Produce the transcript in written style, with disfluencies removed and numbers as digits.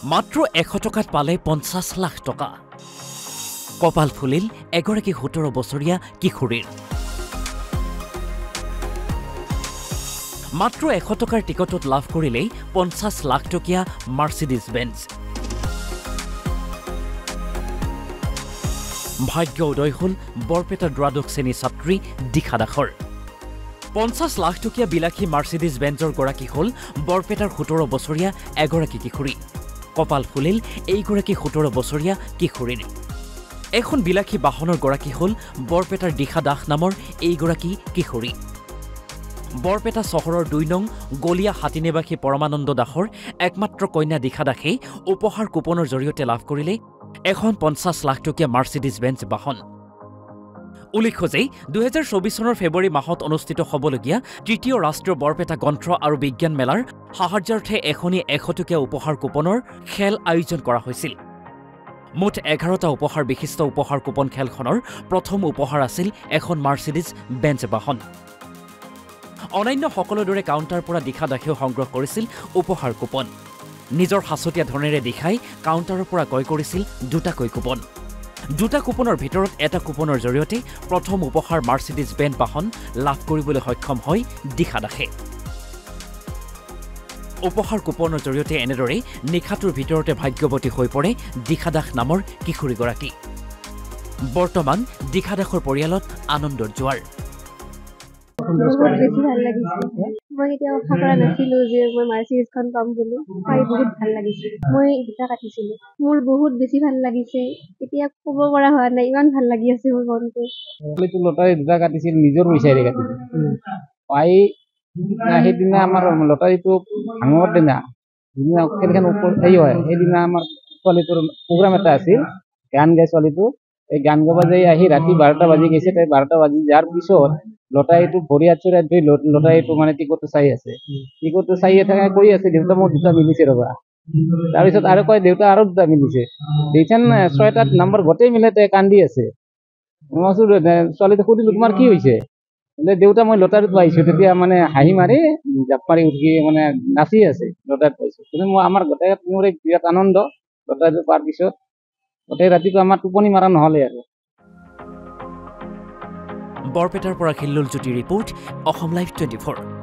মাত্ৰ 100 টকাত পালে 50 লাখ টকা। কপাল ফুলিল এগৰাকী 17 বছৰীয়া কিশোৰীৰ। মাত্ৰ 100 টকাৰ টিকটত লাভ কৰিলেই 50 লাখ টকীয়া মাৰ্চিডিজ বেঞ্চ। ভাগ্য উদয় হ'ল বৰপেটা দ্বাদশ শ্ৰেণী ছাত্ৰী দিশা দাসৰ। 50 লাখ টকীয়া বিলাসী মাৰ্চিডিজ বেঞ্চৰ গৰাকী হ'ল বৰপেটাৰ 17 বছৰীয়া এগৰাকী কিশোৰী। কপাল ফুলিল এইগৰাকী 17 বছৰীয়া কিশোৰীৰ। এখন বিলাসী বাহনৰ গৰাকী হ'ল বৰপেটাৰ দিশা দাস নামৰ এইগৰাকী কিশোৰী। বৰপেটা চহৰৰ 2 নং গলিয়া হাতীনেবাসী পৰমানন্দ দাসৰ একমাত্ৰ কন্যা দিশা দাসেই উপহাৰ কুপনৰ জৰিয়তে লাভ কৰিলে এখন 50 লাখ টকীয়া মাৰ্চিডিজ বেঞ্চ বাহন। উল্লেখ্য যে 2024 চনৰ ফেব্ৰুৱাৰী মাহত অনুষ্ঠিত হ'বলগীয়া তৃতীয় ৰাষ্ট্ৰীয় বৰপেটা গ্ৰন্থ আৰু বিজ্ঞান মেলাৰ সাহায্যাৰ্থে এখনি 100 টকীয়া উপহাৰ কুপনৰ খেল আয়োজন কৰা হৈছিল। মুঠ 11টা উপহাৰ বিশিষ্ট উপহাৰ কুপন খেলখনৰ প্ৰথম উপহাৰ আছিল এখন মাৰ্চিডিজ বেঞ্চ বাহন। অন্যান্য সকলোৰে দৰে কাউণ্টাৰ পৰা দিশা দাসেও সংগ্ৰহ কৰিছিল উপহাৰ কুপন। নিজৰ হাছতীয়া ধনেৰে দিশাই কাউণ্টাৰৰ পৰা ক্ৰয় কৰিছিল 2টা কুপন। 2টা কুপনৰ ভিতৰত এটা কুপনৰ জৰিয়তে প্ৰথম উপহাৰ মাৰ্চিডিজ বেঞ্চ বাহন লাভ কৰিবলৈ সক্ষম হয় দিশা দাসে। উপহাৰ কুপনৰ জৰিয়তে এনেদৰে নিশাটোৰ ভিতৰতে ভাগ্যৱতী হৈ পৰে দিশা দাস নামৰ কিশোৰীগৰাকী। বৰ্তমান দিশা দাসৰ পৰিয়ালত আনন্দৰ জোৱাৰ। বহুত বেছি ভাল লাগিছে। মই কেতিয়াও আশা কৰা নাছিলো যে মই মাৰ্চিডিজখন পাম বুলি। পাই বহুত ভাল লাগিছে। মই দুটা কাটিছিলো। মোৰ বহুত বেছি ভাল লাগিছে। এতিয়া ক'ব পৰা হোৱা নাই, ইমান ভাল লাগি আছে মোৰ মনটো। লটাৰী দুটা কাটিছিল, নিজৰ পইচাৰে কাটিছিল। পাই সেইদিনা আমাৰ লটাৰীটো ভাঙৰ দিনা খেলখন হেৰি হয়, সেইদিনা আমাৰ ছোৱালীটোৰ প্ৰগ্ৰাম এটা আছিল, গান গাই ছোৱালীটো। এই গান গাবা যাই আহি ৰাতি 12টা বাজি গৈছে। তাই 12টা বাজি যোৱাৰ পিছত লটাৰীটো ভৰি আচুৰাই ধৰি লটাৰীটো মানে টিকটটো চাই আছে। টিকটটো চাই থাকে কৈ আছে দেউতা মোৰ 2টা মিলিছে ৰবা। তাৰপিছত আৰু কয় দেউতা আৰু 2টা মিলিছে। দেইছেন 6টা নম্বৰ গোটেই মিলে তাই কান্দি আছে। মই আছো ছোৱালীটো সুধিলো তোমাৰ কি হৈছে? বোলে দেউতা মই লটাৰীত পাইছো। তেতিয়া মানে হাঁহি মাৰি জাপ মাৰি উঠি মানে নাচি আছে লটাৰীত পাইছো। কিন্তু মই আমাৰ গোটেই মোৰ বিৰাট আনন্দ লটাৰীটো পোৱাৰ পিছত। গোটেই ৰাতিটো আমাৰ টোপনি মাৰা নহ'লে আৰু। বৰপেটাৰ পৰা খিল্লুল জ্যোতি ৰিপৰ্ট, অসম লাইভ 24।